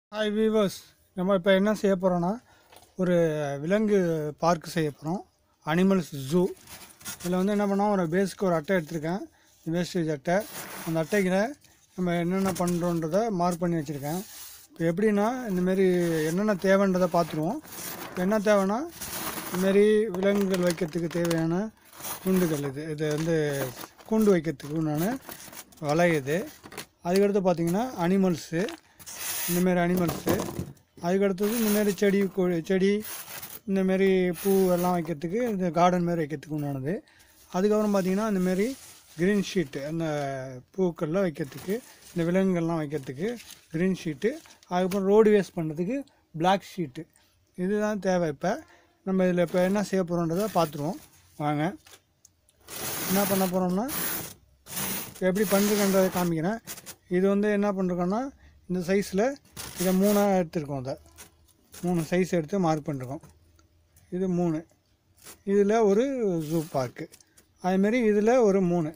Hi viewers, நம்ம இப்போ என்ன செய்ய போகிறோன்னா ஒரு விலங்கு பார்க் செய்ய போகிறோம். Animals zoo. இதில் வந்து என்ன பண்ணோம், ஒரு பேஸுக்கு ஒரு அட்டை எடுத்திருக்கேன், வேஸ்டேஜ் அட்டை. அந்த அட்டைக்கு நம்ம என்னென்ன பண்ணுறோன்றதை மார்க் பண்ணி வச்சுருக்கேன். இப்போ எப்படின்னா, இந்தமாரி என்னென்ன தேவைன்றதை பார்த்துருவோம். இப்போ என்ன தேவைன்னா, இதுமாரி விலங்குகள் வைக்கிறதுக்கு தேவையான கூண்டுகள் இது வந்து கூண்டு வைக்கிறதுக்கு உண்டான வலை இது. அதுக்கடுத்து பார்த்திங்கன்னா அனிமல்ஸு, இந்தமாரி அனிமல்ஸு. அதுக்கடுத்தது இந்தமாரி செடி இந்தமாரி பூ எல்லாம் வைக்கிறதுக்கு, இந்த கார்டன் மாரி வைக்கிறதுக்கு உண்டானது. அதுக்கப்புறம் பார்த்திங்கன்னா இந்தமாரி க்ரீன் ஷீட்டு, அந்த பூக்கள்லாம் வைக்கிறதுக்கு, இந்த விலங்குகள்லாம் வைக்கிறதுக்கு க்ரீன் ஷீட்டு. அதுக்கப்புறம் ரோடு வேஸ்ட் பண்ணுறதுக்கு பிளாக் ஷீட்டு. இதுதான் தேவை. இப்போ நம்ம இதில் இப்போ என்ன செய்ய போகிறோன்றதை பார்த்துருவோம் வாங்க. என்ன பண்ண போகிறோம்னா, எப்படி பண்ணுறதுன்றதை காமிக்கிறேன். இது வந்து என்ன பண்ணுறோன்னா, இந்த சைஸில் இதை 3ஆக எடுத்துருக்கோம். அதை 3 சைஸ் எடுத்து மார்க் பண்ணிருக்கோம். இது 3. இதில் ஒரு ஜூ பார்க்கு. அதுமாரி இதில் ஒரு 3,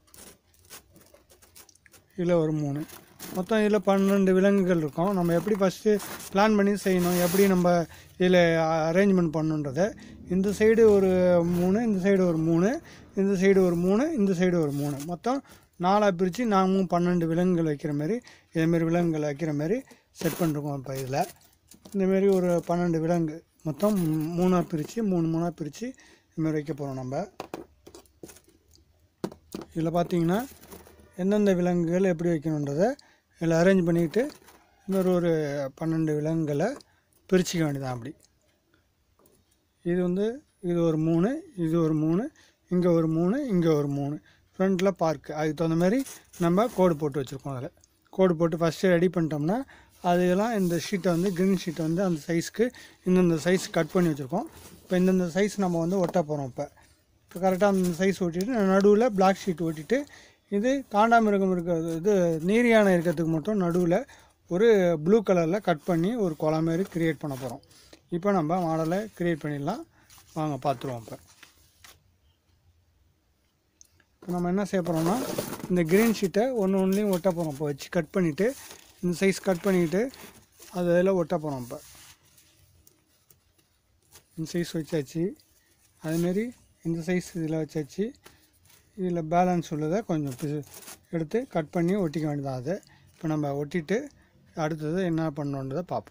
இதில் ஒரு 3, மொத்தம் இதில் 12 விலங்குகள் இருக்கும். நம்ம எப்படி ஃபஸ்ட்டு பிளான் பண்ணி செய்யணும், எப்படி நம்ம இதில் அரேஞ்ச்மெண்ட் பண்ணணுன்றதை. இந்த சைடு ஒரு 3, இந்த சைடு ஒரு 3, இந்த சைடு ஒரு 3, இந்த சைடு ஒரு 3, மொத்தம் 4ஆக பிரித்து நாமும் 12 விலங்குகள் வைக்கிற மாதிரி, இதேமாரி விலங்குகள் வைக்கிற மாதிரி செட் பண்ணிருக்கோம். இப்போ இதில் இந்தமாரி ஒரு 12 விலங்கு மொத்தம் 3ஆக பிரித்து 3 பிரித்து இதுமாரி வைக்க போகிறோம். நம்ம இதில் பார்த்திங்கன்னா எந்தெந்த விலங்குகள் எப்படி வைக்கணுன்றதை இதில் அரேஞ்ச் பண்ணிக்கிட்டு இன்னொரு ஒரு 12 விலங்குகளை பிரிச்சிக்க வேண்டியதான். அப்படி இது வந்து இது ஒரு 3, இது ஒரு 3, இங்கே ஒரு 3, இங்கே ஒரு 3, ஃப்ரண்ட்டில் பார்க்கு. அதுக்கு தகுந்த மாதிரி நம்ம கோடு போட்டு வச்சுருக்கோம். அதில் கோடு போட்டு ஃபஸ்ட்டு ரெடி பண்ணிட்டோம்னா, அதெல்லாம் இந்த ஷீட்டை வந்து க்ரீன் ஷீட்டை வந்து அந்த சைஸ்க்கு இந்தந்த சைஸ் கட் பண்ணி வச்சுருக்கோம். இப்போ இந்தந்த சைஸ் நம்ம வந்து ஒட்ட போகிறோம். இப்போ கரெக்டாக அந்த சைஸ் ஒட்டிட்டு நடுவில் பிளாக் ஷீட் ஒட்டிட்டு, இது காண்டாமிருகம் இருக்கிறது, இது நீர் யானை இருக்கிறதுக்கு மட்டும் நடுவில் ஒரு ப்ளூ கலரில் கட் பண்ணி ஒரு குளம் மாரி க்ரியேட் பண்ண போகிறோம். இப்போ நம்ம மாடலை க்ரியேட் பண்ணிடலாம் வாங்க, பார்த்துருவோம். இப்போ நம்ம என்ன செய்ய போகிறோம்னா, இந்த க்ரீன் ஷீட்டை ஒன்றுலையும் ஒட்ட போகிறோம். இப்போ வச்சு கட் பண்ணிவிட்டு, இந்த சைஸ் கட் பண்ணிவிட்டு அதில் ஒட்ட போகிறோம். இப்போ இந்த சைஸ் வச்சாச்சு. அதுமாரி இந்த சைஸ் இதில் வச்சாச்சு. இதில் பேலன்ஸ் உள்ளதை கொஞ்சம் எடுத்து கட் பண்ணி ஒட்டிக்க வேண்டியதான். அதை இப்போ நம்ம ஒட்டிட்டு அடுத்தது என்ன பண்ணணுன்றதை பார்ப்போம்.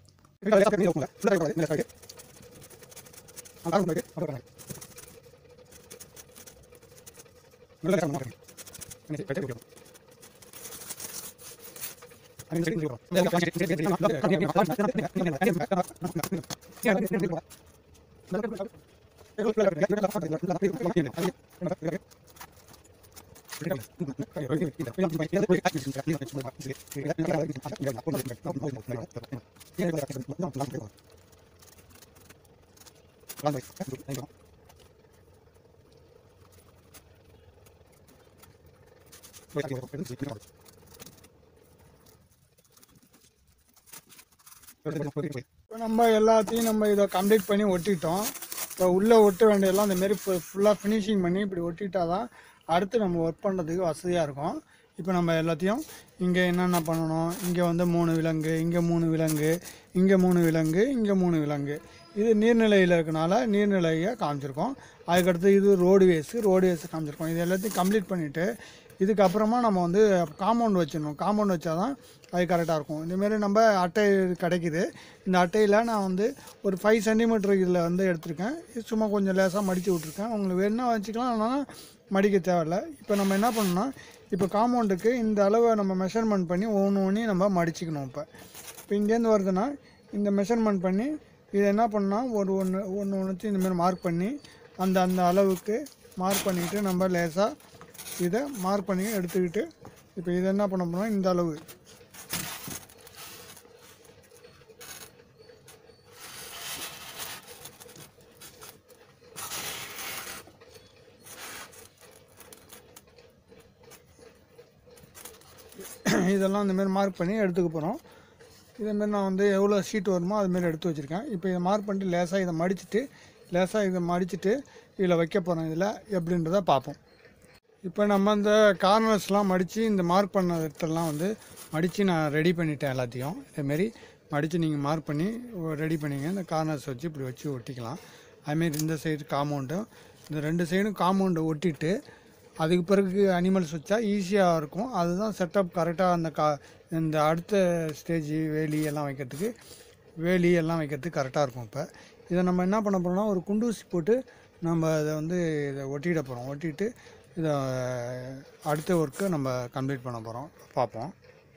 இப்போ நம்ம எல்லாத்தையும் நம்ம இதை கம்ப்ளீட் பண்ணி ஒட்டிட்டோம். இப்போ உள்ளே ஒட்ட வேண்டியதெல்லாம் இந்தமாரி ஃபுல்லாக ஃபினிஷிங் பண்ணி இப்படி ஒட்டிட்டால் தான் அடுத்து நம்ம ஒர்க் பண்ணுறதுக்கு வசதியாக இருக்கும். இப்போ நம்ம எல்லாத்தையும் இங்கே என்னென்ன பண்ணணும், இங்கே வந்து 3 விலங்கு, இங்கே 3 விலங்கு, இங்கே 3 விலங்கு, இங்கே 3 விலங்கு. இது நீர்நிலையில் இருக்கனால நீர்நிலையை காமிச்சிருக்கோம். அதுக்கடுத்து இது ரோடு வேஸு காமிச்சிருக்கோம். இது எல்லாத்தையும் கம்ப்ளீட் பண்ணிவிட்டு இதுக்கப்புறமா நம்ம வந்து காம்பவுண்ட் வச்சிடணும். காம்பவுண்ட் வச்சா தான் அது கரெக்டாக இருக்கும். இந்தமாரி நம்ம அட்டை கிடைக்கிது. இந்த அட்டையில் நான் வந்து ஒரு 5 சென்டிமீட்டர் இதில் வந்து எடுத்திருக்கேன். இது சும்மா கொஞ்சம் லேசாக மடித்து விட்ருக்கேன். உங்களுக்கு வேணுன்னா வச்சுக்கலாம், ஆனால் மடிக்க தேவையில்லை. இப்போ நம்ம என்ன பண்ணோம்னா, இப்போ காம்பவுண்டுக்கு இந்த அளவை நம்ம மெஷர்மெண்ட் பண்ணி ஒவ்வொன்றையும் நம்ம மடிச்சிக்கணும். இப்போ இங்கேருந்து வருதுன்னா இந்த மெஷர்மெண்ட் பண்ணி இதை என்ன பண்ணால் ஒன்று இந்தமாரி மார்க் பண்ணி அந்த அளவுக்கு மார்க் பண்ணிவிட்டு நம்ம லேசாக இதை மார்க் பண்ணி எடுத்துக்கிட்டு, இப்போ இதை என்ன பண்ண போனால் இந்த அளவு இதெல்லாம் இந்தமாரி மார்க் பண்ணி எடுத்துக்க போகிறோம். இதேமாரி நான் வந்து எவ்வளோ ஷீட் வருமோ அதுமாரி எடுத்து வச்சுருக்கேன். இப்போ இதை மார்க் பண்ணிட்டு லேசாக இதை மடிச்சுட்டு இதில் வைக்க போகிறோம். இதில் எப்படின்றத பார்ப்போம். இப்போ நம்ம இந்த கார்னர்ஸ்லாம் மடித்து இந்த மார்க் பண்ண இடத்தெல்லாம் வந்து மடித்து நான் ரெடி பண்ணிட்டேன் எல்லாத்தையும். இதேமாரி மடித்து நீங்கள் மார்க் பண்ணி ரெடி பண்ணிங்க. இந்த கார்னர்ஸ் வச்சு இப்படி வச்சு ஒட்டிக்கலாம். அதுமாரி இந்த சைடு காம்பவுண்டும் இந்த 2 சைடும் காம்பவுண்டை ஒட்டிட்டு அதுக்கு பிறகு அனிமல்ஸ் வச்சா ஈஸியாக இருக்கும். அதுதான் செட்டப் கரெக்டாக அந்த இந்த அடுத்த ஸ்டேஜ் வேலி எல்லாம் வைக்கிறதுக்கு கரெக்டாக இருக்கும். இப்போ இதை நம்ம என்ன பண்ண போகிறோம்னா ஒரு குண்டூசி போட்டு நம்ம இதை இதை ஒட்டிட போகிறோம். ஒட்டிட்டு இதை அடுத்த ஒர்க்கை நம்ம கம்ப்ளீட் பண்ண போகிறோம். பார்ப்போம்.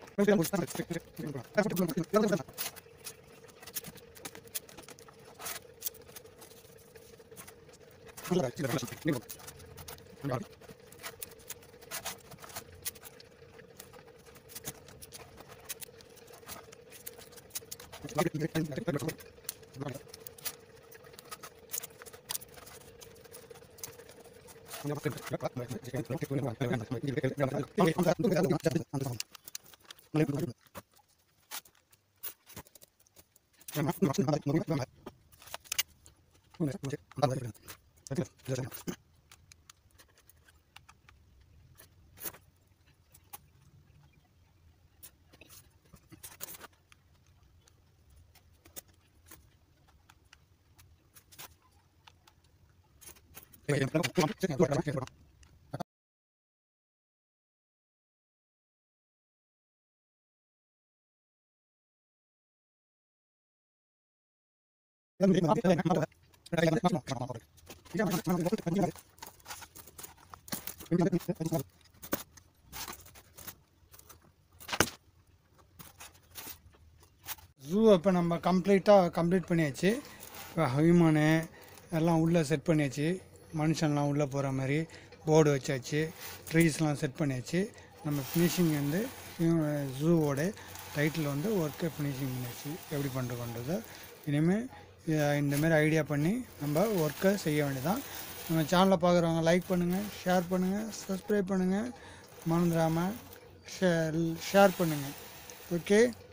ஜூவை இப்போ நம்ம கம்ப்ளீட் பண்ணியாச்சு. இப்போ ஹியூமனு எல்லாம் உள்ளே செட் பண்ணியாச்சு. மனுஷன்லாம் உள்ளே போகிற மாதிரி போர்டு வச்சாச்சு. ட்ரீஸ்லாம் செட் பண்ணியாச்சு. நம்ம ஃபினிஷிங் ஜூவோட டைட்டில் ஒர்க்கை ஃபினிஷிங் பண்ணியாச்சு. எப்படி பண்ணுறதை இனிமேல் இந்தமாரி ஐடியா பண்ணி நம்ம ஒர்க்கை செய்ய வேண்டியதான். நம்ம சேனலை பார்க்குறவங்க லைக் பண்ணுங்கள், ஷேர் பண்ணுங்கள், சப்ஸ்கிரைப் பண்ணுங்கள், மறந்துடாமல் ஷேர் பண்ணுங்கள். ஓகே.